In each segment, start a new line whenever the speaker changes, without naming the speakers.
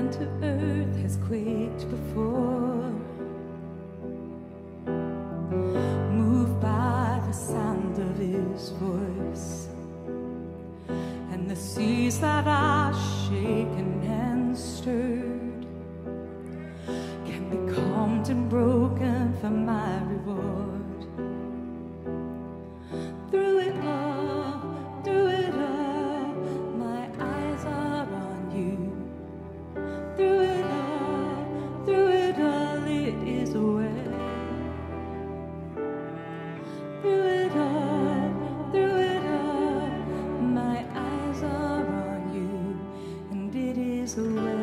to earth has quaked before, moved by the sound of his voice, and the seas that are shaken and stirred can be calmed and broken for my reward. Through it all, my eyes are on you. Through it all, it is a way. Through it all, my eyes are on you, and it is a way.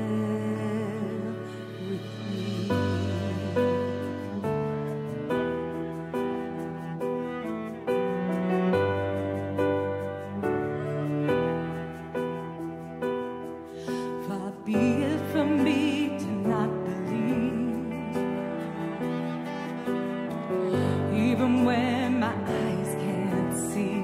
Be it from me to not believe, even when my eyes can't see.